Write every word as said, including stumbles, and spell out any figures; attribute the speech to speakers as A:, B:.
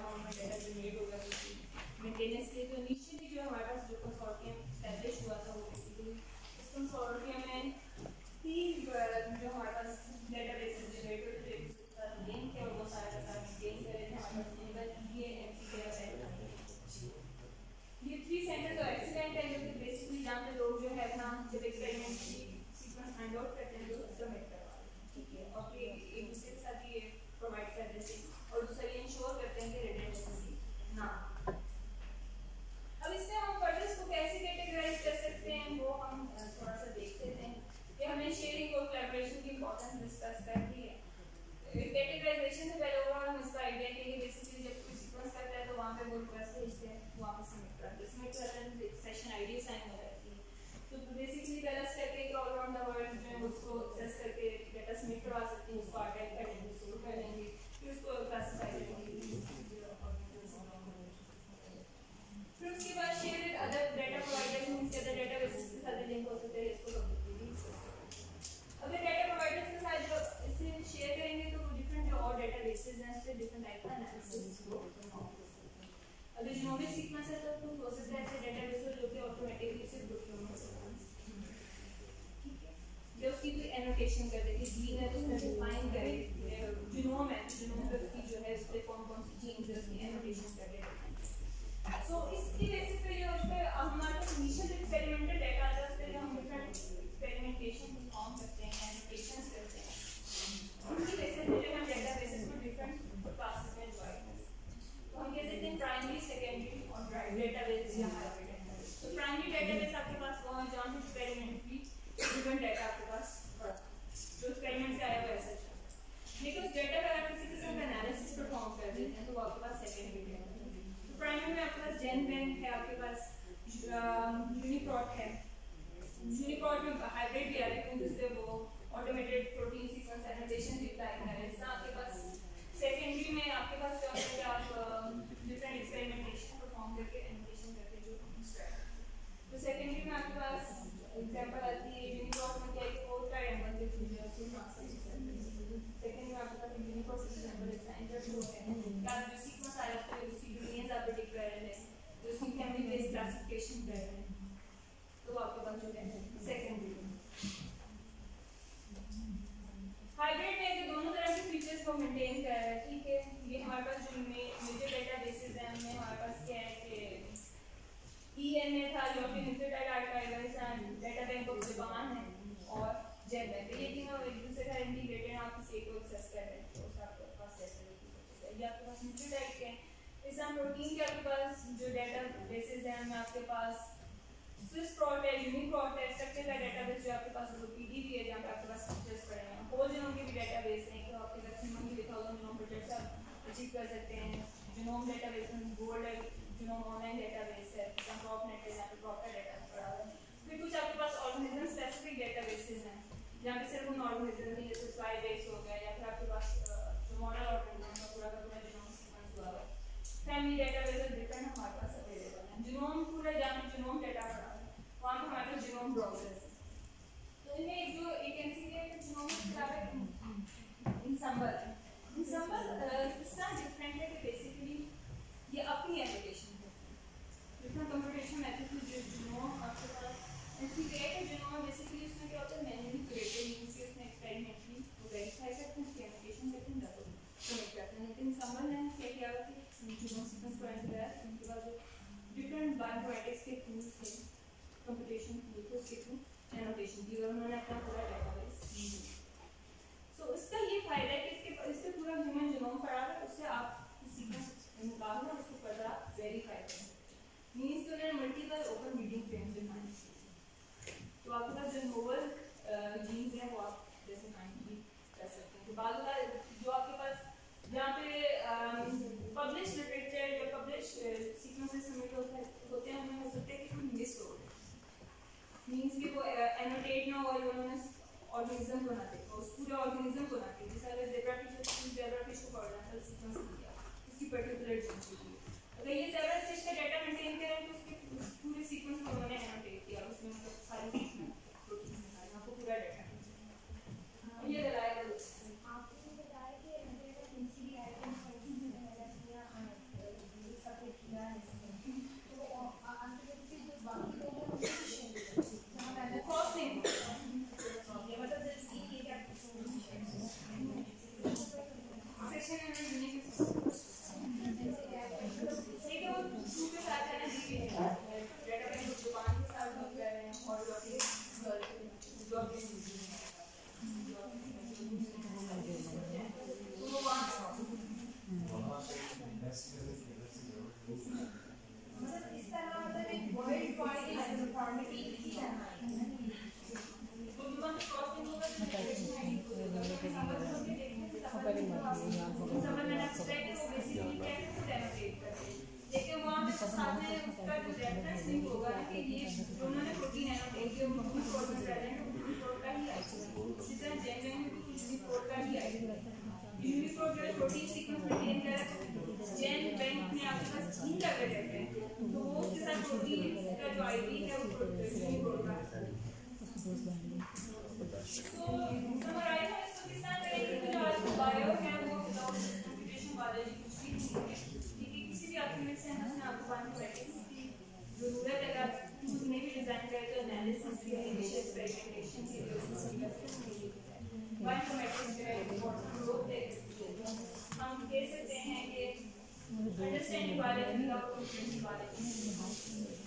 A: Amount में data generate होगा क्योंकि मेंटेनेंस के लिए। तो इनिशियली जो हमारे पास जो कंसोर्टियम एस्टैब्लिश हुआ था वो बेसिकली इस कंसोर्टियम में तीन जो हमारे पास डेटाबेसेस जनरेट होते थे जिसका लिंक है और वो सारा का सारा मेंटेन कर रहे थे हमारे पास केवल ये एमसीके है। ये थ्री सेंटर तो एक्सीलेंट है क्योंकि बेसिकली जहाँ पे लोग जो है अपना जब एक्सपेरिमेंट की सीक्वेंस फाइंड आउट करते हैं तो सबमिट करवा ठीक है और फिर एक दूसरे के साथ ये प्रोवाइड कर देते हैं और दूसरा ये इंश्योर करते हैं कि रिडंडेंसी ना। अब इसमें हम फर्दर इसको कैसे कैटेगराइज कर सकते हैं वो हम थोड़ा सा देख लेते हैं कि हमने शेयरिंग और कोलैबोरेशन की इंपॉर्टेंस डिस्कस कर दी है। कैटेगराइजेशन से पहले ओवरऑल हम इसका आइडिया कि बेसिकली जब कोई सीक्वेंस करता है तो वहाँ पे वो रिक्वेस्ट भेजते हैं वहाँ पे सबमिट करते हैं। सबमिट करते हैं सेशन आईडी साइन हो जाती है। तो बेसिकली पहला स्टेप है कि ऑल अराउंड द वर्ल्ड जो है उसको एक्सेस करके डेटा सबमिट करवा सकते हैं, उसको आर्काइव कर लेंगे, स्टोर कर लेंगे, फिर उसको क्लासिफाई करेंगे। फिर उसके बाद share with other data providers means other databases के साथ लिंक हो सकते हैं इसको अगर डेटा प्रोवाइडर्स के साथ जो इसे शेयर करेंगे तो डिफरेंट जो और डेटाबेसेस हैं उस पे डिफरेंट टाइप का एनालिसिस को परफॉर्म कर सकते हैं। अगर जीनोमिक सीक्वेंस है तो कुछ हो सकता है ऐसे डेटाबेस जो कि ऑटोमेटिकली सिर्फ डॉक्यूमेंट ठीक है जो उसकी कोई एनोटेशन कर दे कि जीन है तो उसमें डिफाइन करे जीनोम है जीनोम पे उसकी जो है उस पे कौन कौन सी जीन्स है उसकी एनोटेशन कर दे। सो इसकी बेसिस पे जो उस पे हमारे पास इनिशियल एक्सपेरिमेंटल डाटा आता है उस पे जो हम डिफरेंट एक्सपेरिमेंटेशन परफॉर्म करते हैं एनोटेशंस करते हैं उनकी बेसिस पे जो हम डेटाबेसेस को डिफरेंट क्लासेस में डिवाइड करते हैं। तो हम कह सकते हैं प्राइमरी सेकेंडरी और डेटाबेस या हाइब्रिड डेटाबेस। तो प्राइमरी डेटाबेस आपके पास वो है जहाँ पे एक्सपेरिमेंट भी डिफरेंट डाटा आपके पास पड़ा जो एक्सपेरिमेंट से आया हुआ ऐसा लेकिन उस डेटा का आप किसी किस्म का एनालिसिस परफॉर्म कर देते हैं तो वो आपके पास सेकेंडरी डेटा है। तो प्राइमरी में आपके पास जेन बैंक है आपके पास यूनिप्रोट है यूनिप्रोट में हाइब्रिड भी आ रही है क्योंकि उससे वो ऑटोमेटेड प्रोटीन सीक्वेंस एनोटेशन भी अप्लाई कर रहे हैं। आपके पास सेकेंडरी में आपके पास क्या होता है कि आप डिफरेंट एक्सपेरिमेंटेशन परफॉर्म करके एनोटेशन करके जो तो सेकेंडरी में आपके पास एग्जांपल आती है यूनिप्रोट में क्या है कि वो ट्रायंगल के थ्रू जो है मास्टर सेकेंड में आपके पास यूनिप्रोट एग्जांपल सेंटर जो है क्या जो सीक्वेंस आ रहा है उसकी यूनियंस आप प्रेडिक्ट कर रहे हैं तो उसकी फैमिली बेस्ड क्लासिफिकेशन कर रहे हैं तो आपके पास जो है सेकेंडरी हाइब्रिड में कि दोनों तरह के फीचर्स को मेंटेन कर रहा है ठीक है। ये हमारे पास जो मेजर डेटाबेसेस हैं उनमें हमारे पास क्या है कि ई एन ए था जो कि nucleotide archives and data bank of Japan है और जेन बैंक ये तीनों एक दूसरे का इंटीग्रेटेड आप किसी एक को एक्सेस कर रहे हैं तो उसका आपके पास ऐसे ये आपके पास न्यूक्लियोटाइड के इस हम प्रोटीन के आपके पास जो डेटाबेसेस हैं उनमें आपके पास स्विस प्रोट है यूनिप्रोट है स्ट्रक्चर का डेटाबेस जो आपके पास पीडीबी है जहाँ पे आपके पास स्ट्रक्चर्स पड़े हैं होल जीनोम के भी डेटाबेस हैं तो आपके पास ह्यूमन की थाउजेंड जीनोम प्रोजेक्ट्स आप अचीव कर सकते हैं। जीनोम डेटाबेस में गोल्ड जीनोम ऑनलाइन डेटाबेस है प्रॉप नेट है जहाँ पे प्रॉपर डेटा पड़ा हुआ है। फिर कुछ आपके पास ऑर्गेनिज्म स्पेसिफिक डेटाबेसेस हैं जहाँ पे सिर्फ उन ऑर्गेनिज्म में जैसे फ्लाई बेस हो गया या फिर आपके पास जो मॉडल ऑर्गेनिज्म का पूरा का पूरा जीनोम सीक्वेंस हुआ है। फैमिली डेटाबेस डिफरेंट हमारे पास अवेलेबल है। जीनोम पूरा जहाँ पे जीनोम डेटा पड़ा है वहाँ पे हमारे पास जीनोम ब्राउज़र्स है तो इनमें एक जो एक एनसीडी है जीनोम के अलावा इंसम्बल है। इंसम्बल इसका डिफरेंट है कि बेसिकली ये अपनी एप्लीकेशन है डिफरेंट कंप्यूटेशन मेथड जो जीनोम आपके पास एनसीडी है जीनोम बेसिकली उसमें क्या होता है मैन्युअली क्रिएटेड मींस कि उसमें एक्सपेरिमेंटली वो वेरीफाई करते हैं उसकी एप्लीकेशन करते हैं डाटा कनेक्ट करते हैं। लेकिन इंसम्बल है क्या किया हुआ कि जीनोम सीक्वेंस को एंटर किया उनके बाद जो डिफरेंट बायोइन्फॉर्मेटिक्स के टूल्स थे कंप्यूटेशन टूल को उसके थ्रू एनोटेशन की और उन्होंने अपना पूरा डेटाबेस सो so, इसका ये फायदा है कि इसके इस पे पूरा ह्यूमन जीनोम पड़ा है उससे आप सीक्वेंस निकालना और उसको पता आप वेरीफाई कर सकते हैं मींस कि उन्होंने multiple open reading frame define किए तो आपके पास जो नोवल जीन्स हैं वो आप जैसे फाइंड भी कर सकते हैं। तो बाद जो आपके पास जहाँ पे पब्लिश लिटरेचर जो पब्लिश सीक्वेंसेस सबमिट होते हैं उनमें हो सकता है कि हम मिस हो मींस कि वो एनोटेट ना हो उन्होंने ऑर्गेनिज्म को ना देखा उस पूरे ऑर्गेनिज्म को ना देखा जैसे अगर ज़ेब्राफिश ज़ेब्राफिश को कोऑर्डिनेट सीक्वेंस दिया इसकी पर्टिकुलर जीन के लिए अगर ये ज़ेब्राफिश का डाटा मेंटेन करें तो उसके पूरे सीक्वेंस को उन्होंने एनोटेट किया उसमें मतलब सारी प्रोटीन्स निकाले आपको पूरा डाटा ये रिलायबल आपने बताया कि में उसका जो रेफरेंस लिंक होगा कि ये जो उन्होंने प्रोटीन एनोटेट किया वो यूनिकोड में प्रेजेंट है, यूनिकोड का ही आएगा। इसी तरह जेन में भी यूनिकोड का ही आएगा। यूनिकोड जो प्रोटीन सीक्वेंस मेंटेन कर रहा है, जेन बैंक में आपके पास जीन का अगर रहता है तो वो उसके साथ प्रोटीन का जो आईडी है वो यूनिकोड का है। तो समराइज हम इसको किस तरह करेंगे कि जो आज बायो है वो विदाउट कंप्यूटेशन बायोलॉजी कुछ भी नहीं है, ठीक है। किसी भी आर्गुमेंट से हम उसमें आपको बायोइंफॉर्मेटिक्स की जरूरत है, अगर टूल में भी डिजाइन करें तो एनालिसिस के लिए, इनिशियल एक्सपेरिमेंटेशन के लिए उसकी जरूरत नहीं है। बायोइंफॉर्मेटिक्स जो है इम्पोर्टेंट रोल प्ले करती है। हम कह सकते हैं कि understanding biology without computation biology